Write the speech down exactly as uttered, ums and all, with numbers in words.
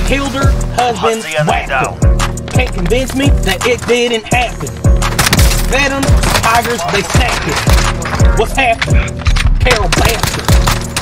Killed her husband, whacked her. Can't convince me that it didn't happen. Fed them tigers, they sacked it. What's happening? Carole bastard.